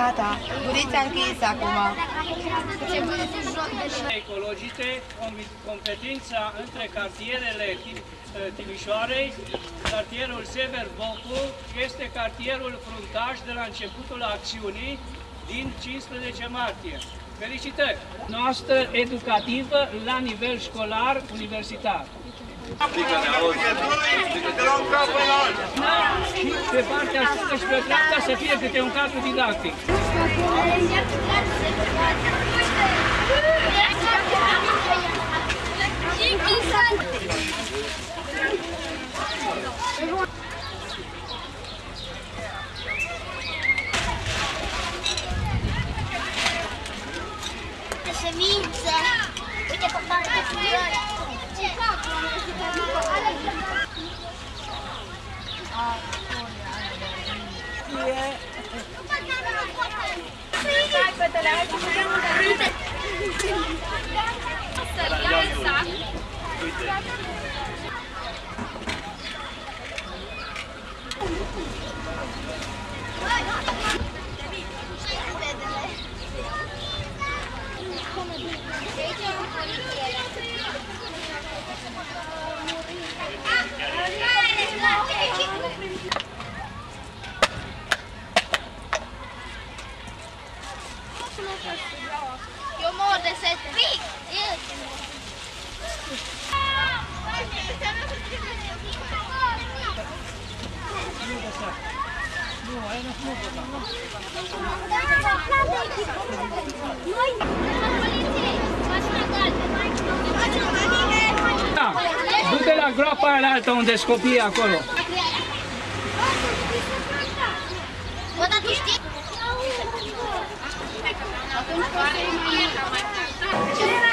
Gata, gurița închisă acum. Ecologice, competența între cartierele Timișoarei, cartierul Sever Bocu este cartierul fruntaș de la începutul acțiunii din 15 martie. Felicitări! Noastră educativă la nivel școlar universitar. Și pe partea stângă și pe dreapta să fie câte un cadru didactic. Semință! Uite pe partea flori! Eu mor de set. Da, du-te la groapa aia altă unde sunt copiii acolo. Bă, dar tu știi? Atunci